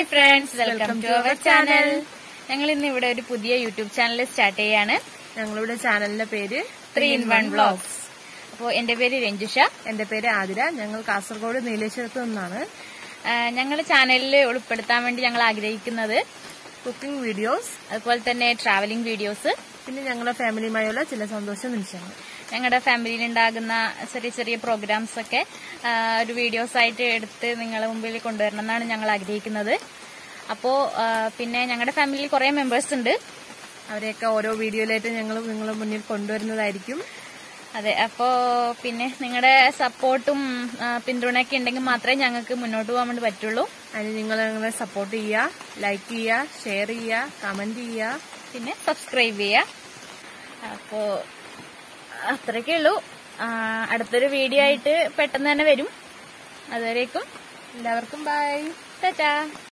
Hi friends, welcome to our channel. ഞങ്ങൾ ഇന്ന് ഇവിടെ ഒരു പുതിയ യൂട്യൂബ് ചാനൽ സ്റ്റാർട്ട് ചെയ്യാണ്. ഞങ്ങളുടെ ചാനലിന്റെ പേര് 3-in-1 വ്ലോഗ്സ്. അപ്പോൾ എന്റെ പേര് രഞ്ജുഷ, എന്റെ പേര് ആതിര. ഞങ്ങൾ കാസർഗോഡ് നീലേശ്വരത്ത് നിന്നാണ്. ഞങ്ങൾ ചാനലിൽ ഉൾപ്പെടുത്താൻ വേണ്ടി ഞങ്ങൾ ആഗ്രഹിക്കുന്നത് കുക്കിംഗ് വീഡിയോസ്, അതുപോലെ തന്നെ ട്രാവലിംഗ് വീഡിയോസ്, പിന്നെ ഞങ്ങളുടെ ഫാമിലിയുമായുള്ള ചില സന്തോഷ നിമിഷങ്ങൾ, ഞങ്ങളുടെ ഫാമിലിയിൽ ഉണ്ടാകുന്ന ചെറിയ ചെറിയ പ്രോഗ്രാംസ് ഒക്കെ ഒരു വീഡിയോസ് ആയിട്ട് എടുത്ത് നിങ്ങളുടെ മുമ്പിൽ കൊണ്ടുവരണം എന്നാണ് ഞങ്ങൾ ആഗ്രഹിക്കുന്നത്. അപ്പോ പിന്നെ ഞങ്ങളുടെ ഫാമിലിയിൽ കുറെ മെമ്പേഴ്സ് ഉണ്ട്. അവരെയൊക്കെ ഓരോ വീഡിയോയിലായിട്ട് ഞങ്ങൾ നിങ്ങളുടെ മുന്നിൽ കൊണ്ടുവരുന്നതായിരിക്കും. അതെ, അപ്പോ പിന്നെ നിങ്ങളുടെ സപ്പോർട്ടും പിന്തുണയൊക്കെ ഉണ്ടെങ്കിൽ മാത്രമേ ഞങ്ങൾക്ക് മുന്നോട്ട് പോകാൻ വേണ്ടി പറ്റുള്ളൂ. അതിന് നിങ്ങൾ ഞങ്ങളെ സപ്പോർട്ട് ചെയ്യുക, ലൈക്ക് ചെയ്യുക, ഷെയർ ചെയ്യുക, കമന്റ് ചെയ്യുക, പിന്നെ സബ്സ്ക്രൈബ് ചെയ്യുക. അപ്പോ അത്രയൊക്കെ ഉള്ളൂ. അടുത്തൊരു വീഡിയോ ആയിട്ട് പെട്ടെന്ന് തന്നെ വരും. അതുവരേക്കും എല്ലാവർക്കും ബൈ, ടാറ്റാ.